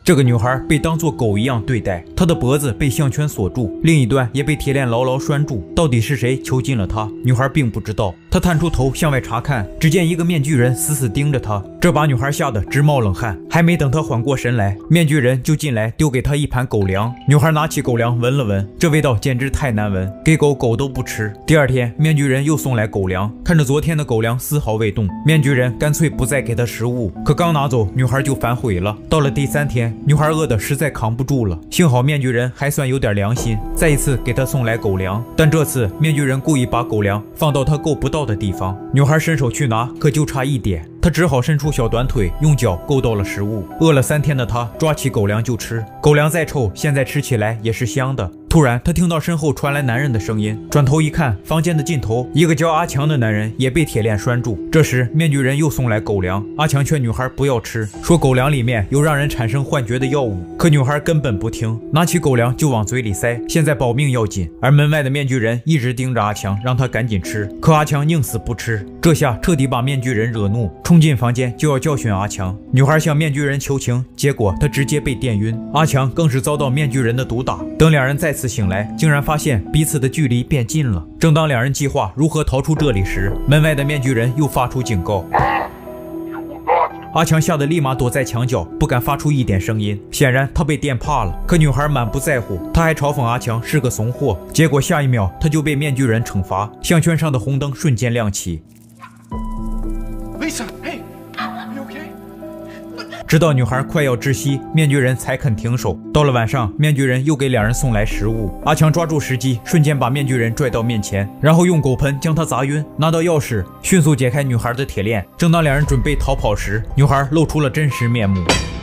这个女孩被当作狗一样对待，她的脖子被项圈锁住，另一端也被铁链牢牢拴住。到底是谁囚禁了她？女孩并不知道。她探出头向外查看，只见一个面具人死死盯着她，这把女孩吓得直冒冷汗。还没等她缓过神来，面具人就进来丢给她一盘狗粮。女孩拿起狗粮闻了闻，这味道简直太难闻，给狗都不吃。第二天，面具人又送来狗粮，看着昨天的狗粮丝毫未动，面具人干脆不再给她食物。可刚拿走，女孩就反悔了。到了第3天，女孩饿得实在扛不住了，幸好面具人还算有点良心，再一次给她送来狗粮。但这次面具人故意把狗粮放到她够不到的地方，女孩伸手去拿，可就差一点。她只好伸出小短腿，用脚够到了食物。饿了3天的她抓起狗粮就吃，狗粮再臭，现在吃起来也是香的。突然，她听到身后传来男人的声音，转头一看，房间的尽头，一个叫阿强的男人也被铁链拴住。这时，面具人又送来狗粮，阿强劝女孩不要吃，说狗粮里面有让人产生幻觉的药物。可女孩根本不听，拿起狗粮就往嘴里塞，现在保命要紧。而门外的面具人一直盯着阿强，让他赶紧吃，可阿强宁死不吃。这下彻底把面具人惹怒，冲进房间就要教训阿强。女孩向面具人求情，结果他直接被电晕，阿强更是遭到面具人的毒打。等两人再次醒来，竟然发现彼此的距离变近了。正当两人计划如何逃出这里时，门外的面具人又发出警告。阿强吓得立马躲在墙角，不敢发出一点声音。显然他被电怕了。可女孩满不在乎，她还嘲讽阿强是个怂货。结果下一秒，他就被面具人惩罚，项圈上的红灯瞬间亮起。 Lisa, hey, you okay? 直到女孩快要窒息，面具人才肯停手。到了晚上，面具人又给两人送来食物。阿强抓住时机，瞬间把面具人拽到面前，然后用狗盆将他砸晕。拿到钥匙，迅速解开女孩的铁链。正当两人准备逃跑时，女孩露出了真实面目。